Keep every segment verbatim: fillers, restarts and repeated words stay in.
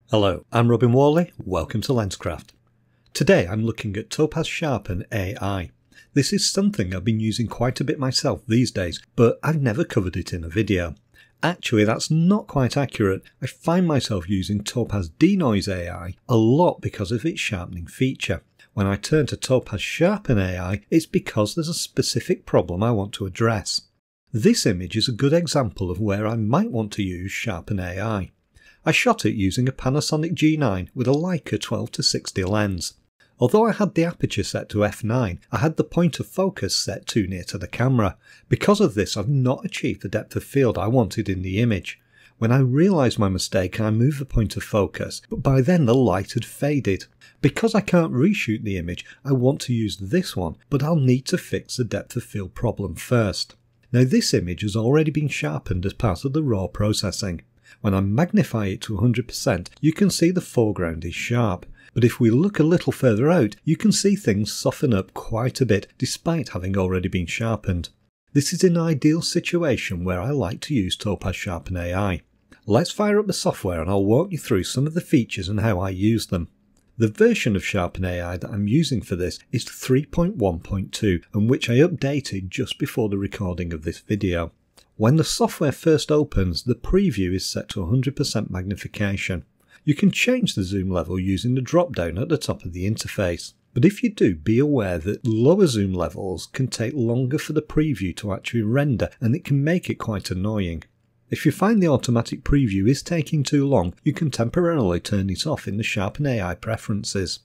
Hello, I'm Robin Whalley, welcome to Lenscraft. Today I'm looking at Topaz Sharpen A I. This is something I've been using quite a bit myself these days, but I've never covered it in a video. Actually, that's not quite accurate. I find myself using Topaz Denoise A I a lot because of its sharpening feature. When I turn to Topaz Sharpen A I, it's because there's a specific problem I want to address. This image is a good example of where I might want to use Sharpen A I. I shot it using a Panasonic G nine with a Leica twelve to sixty lens. Although I had the aperture set to f nine, I had the point of focus set too near to the camera. Because of this, I've not achieved the depth of field I wanted in the image. When I realised my mistake, I moved the point of focus, but by then the light had faded. Because I can't reshoot the image, I want to use this one, but I'll need to fix the depth of field problem first. Now this image has already been sharpened as part of the raw processing. When I magnify it to one hundred percent, you can see the foreground is sharp, but if we look a little further out, you can see things soften up quite a bit despite having already been sharpened. This is an ideal situation where I like to use Topaz Sharpen A I. Let's fire up the software and I'll walk you through some of the features and how I use them. The version of Sharpen A I that I'm using for this is three point one point two, and which I updated just before the recording of this video. When the software first opens, the preview is set to one hundred percent magnification. You can change the zoom level using the drop down at the top of the interface, but if you do, be aware that lower zoom levels can take longer for the preview to actually render, and it can make it quite annoying. If you find the automatic preview is taking too long, you can temporarily turn it off in the Sharpen A I preferences.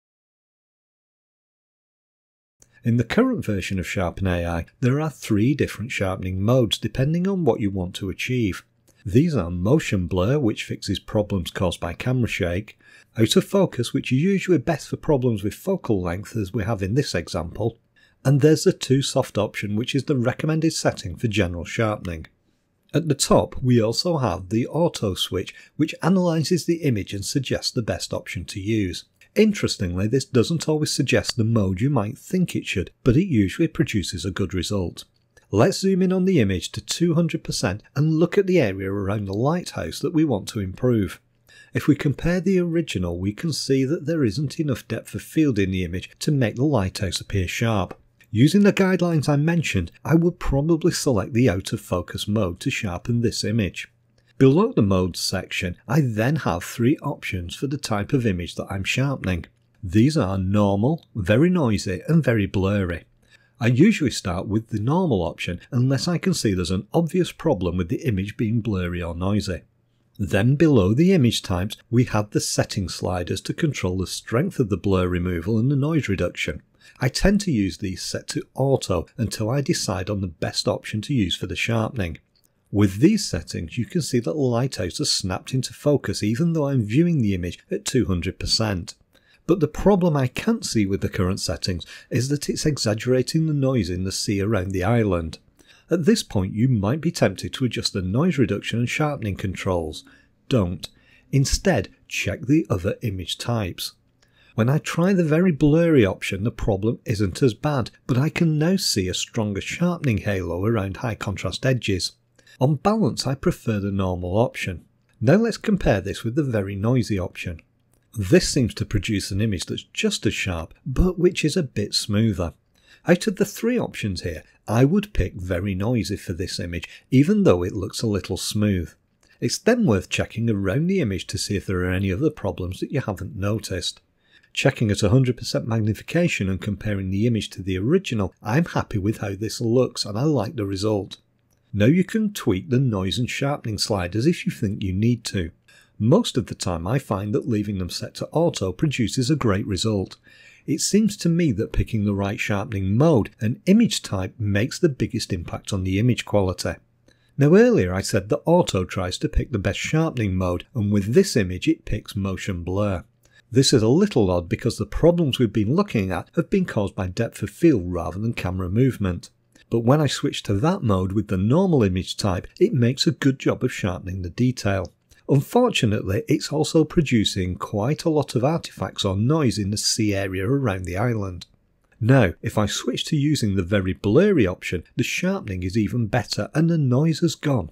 In the current version of Sharpen A I, there are three different sharpening modes depending on what you want to achieve. These are motion blur, which fixes problems caused by camera shake, out of focus, which is usually best for problems with focal length as we have in this example, and there's the too soft option, which is the recommended setting for general sharpening. At the top we also have the auto switch, which analyses the image and suggests the best option to use. Interestingly, this doesn't always suggest the mode you might think it should, but it usually produces a good result. Let's zoom in on the image to two hundred percent and look at the area around the lighthouse that we want to improve. If we compare the original, we can see that there isn't enough depth of field in the image to make the lighthouse appear sharp. Using the guidelines I mentioned, I would probably select the out of focus mode to sharpen this image. Below the modes section, I then have three options for the type of image that I'm sharpening. These are normal, very noisy and very blurry. I usually start with the normal option unless I can see there's an obvious problem with the image being blurry or noisy. Then below the image types, we have the setting sliders to control the strength of the blur removal and the noise reduction. I tend to use these set to auto until I decide on the best option to use for the sharpening. With these settings, you can see that the lighthouse has snapped into focus even though I'm viewing the image at two hundred percent. But the problem I can't see with the current settings is that it's exaggerating the noise in the sea around the island. At this point you might be tempted to adjust the noise reduction and sharpening controls. Don't. Instead, check the other image types. When I try the very blurry option, the problem isn't as bad, but I can now see a stronger sharpening halo around high contrast edges. On balance, I prefer the normal option. Now let's compare this with the very noisy option. This seems to produce an image that's just as sharp, but which is a bit smoother. Out of the three options here, I would pick very noisy for this image, even though it looks a little smooth. It's then worth checking around the image to see if there are any other problems that you haven't noticed. Checking at one hundred percent magnification and comparing the image to the original, I'm happy with how this looks and I like the result. Now you can tweak the noise and sharpening sliders if you think you need to. Most of the time I find that leaving them set to auto produces a great result. It seems to me that picking the right sharpening mode and image type makes the biggest impact on the image quality. Now earlier I said that auto tries to pick the best sharpening mode, and with this image it picks motion blur. This is a little odd because the problems we've been looking at have been caused by depth of field rather than camera movement. But when I switch to that mode with the normal image type, it makes a good job of sharpening the detail. Unfortunately, it's also producing quite a lot of artifacts or noise in the sea area around the island. Now, if I switch to using the very blurry option, the sharpening is even better and the noise has gone.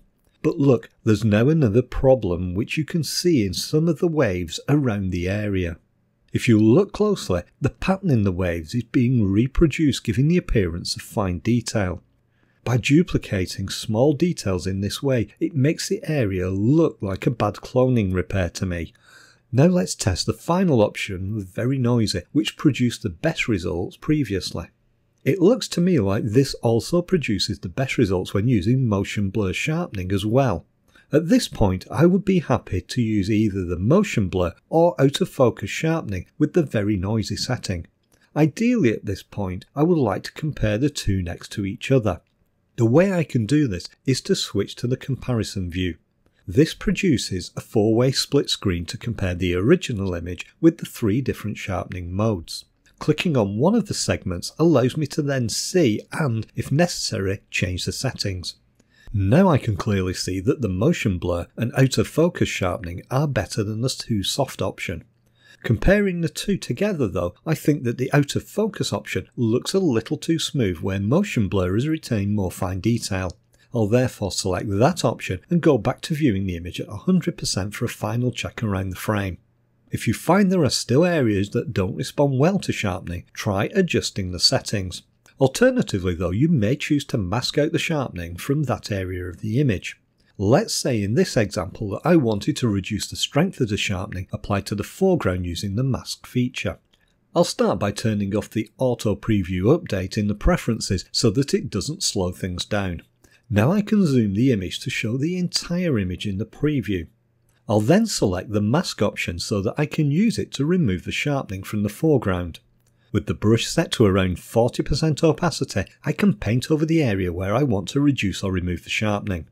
But look, there's now another problem which you can see in some of the waves around the area. If you look closely, the pattern in the waves is being reproduced, giving the appearance of fine detail. By duplicating small details in this way, it makes the area look like a bad cloning repair to me. Now let's test the final option with very noisy, which produced the best results previously. It looks to me like this also produces the best results when using motion blur sharpening as well. At this point, I would be happy to use either the motion blur or out of focus sharpening with the very noisy setting. Ideally at this point, I would like to compare the two next to each other. The way I can do this is to switch to the comparison view. This produces a four-way split screen to compare the original image with the three different sharpening modes. Clicking on one of the segments allows me to then see and, if necessary, change the settings. Now I can clearly see that the motion blur and out of focus sharpening are better than the two soft option. Comparing the two together though, I think that the out of focus option looks a little too smooth where motion blur has retained more fine detail. I'll therefore select that option and go back to viewing the image at one hundred percent for a final check around the frame. If you find there are still areas that don't respond well to sharpening, try adjusting the settings. Alternatively though, you may choose to mask out the sharpening from that area of the image. Let's say in this example that I wanted to reduce the strength of the sharpening applied to the foreground using the mask feature. I'll start by turning off the auto preview update in the preferences so that it doesn't slow things down. Now I can zoom the image to show the entire image in the preview. I'll then select the mask option so that I can use it to remove the sharpening from the foreground. With the brush set to around forty percent opacity, I can paint over the area where I want to reduce or remove the sharpening.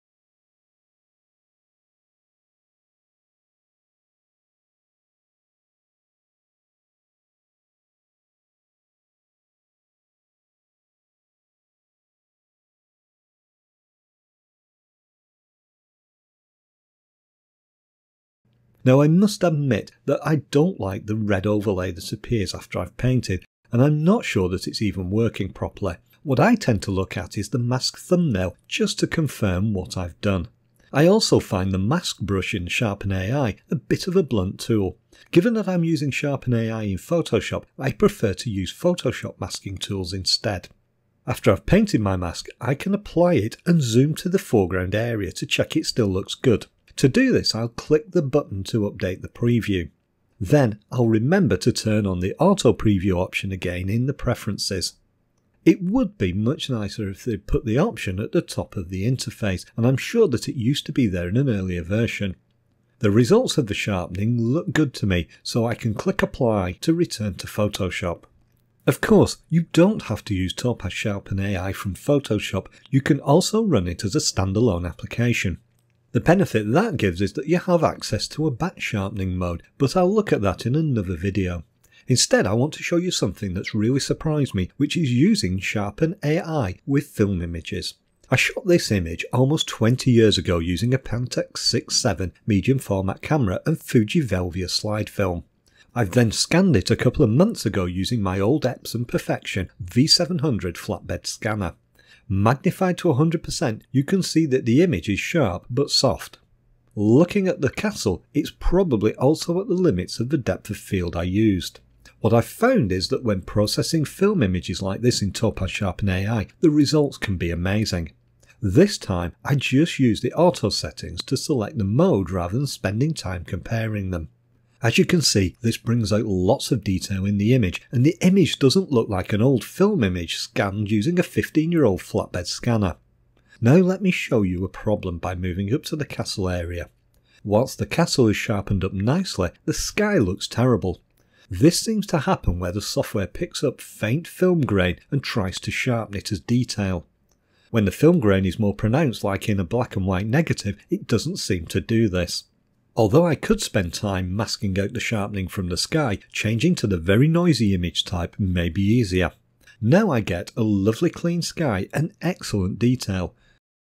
Now I must admit that I don't like the red overlay that appears after I've painted, and I'm not sure that it's even working properly. What I tend to look at is the mask thumbnail just to confirm what I've done. I also find the mask brush in Sharpen A I a bit of a blunt tool. Given that I'm using Sharpen A I in Photoshop, I prefer to use Photoshop masking tools instead. After I've painted my mask, I can apply it and zoom to the foreground area to check it still looks good. To do this, I'll click the button to update the preview. Then I'll remember to turn on the auto preview option again in the preferences. It would be much nicer if they'd put the option at the top of the interface, and I'm sure that it used to be there in an earlier version. The results of the sharpening look good to me, so I can click apply to return to Photoshop. Of course, you don't have to use Topaz Sharpen A I from Photoshop, you can also run it as a standalone application. The benefit that gives is that you have access to a batch sharpening mode, but I'll look at that in another video. Instead, I want to show you something that's really surprised me, which is using Sharpen A I with film images. I shot this image almost twenty years ago using a Pentax six seven medium format camera and Fuji Velvia slide film. I've then scanned it a couple of months ago using my old Epson Perfection V seven hundred flatbed scanner. Magnified to one hundred percent, you can see that the image is sharp but soft. Looking at the castle, it's probably also at the limits of the depth of field I used. What I've found is that when processing film images like this in Topaz Sharpen A I, the results can be amazing. This time, I just used the auto settings to select the mode rather than spending time comparing them. As you can see, this brings out lots of detail in the image, and the image doesn't look like an old film image scanned using a fifteen year old flatbed scanner. Now let me show you a problem by moving up to the castle area. Whilst the castle is sharpened up nicely, the sky looks terrible. This seems to happen where the software picks up faint film grain and tries to sharpen it as detail. When the film grain is more pronounced, like in a black and white negative, it doesn't seem to do this. Although I could spend time masking out the sharpening from the sky, changing to the very noisy image type may be easier. Now I get a lovely clean sky and excellent detail.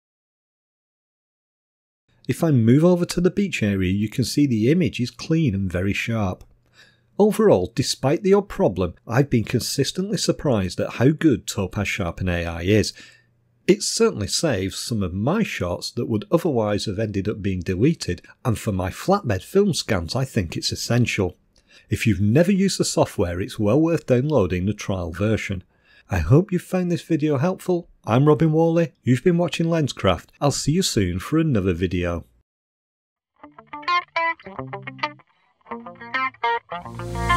If I move over to the beach area, you can see the image is clean and very sharp. Overall, despite the odd problem, I've been consistently surprised at how good Topaz Sharpen A I is. It certainly saves some of my shots that would otherwise have ended up being deleted, and for my flatbed film scans I think it's essential. If you've never used the software, it's well worth downloading the trial version. I hope you've found this video helpful. I'm Robin Whalley, you've been watching Lenscraft. I'll see you soon for another video.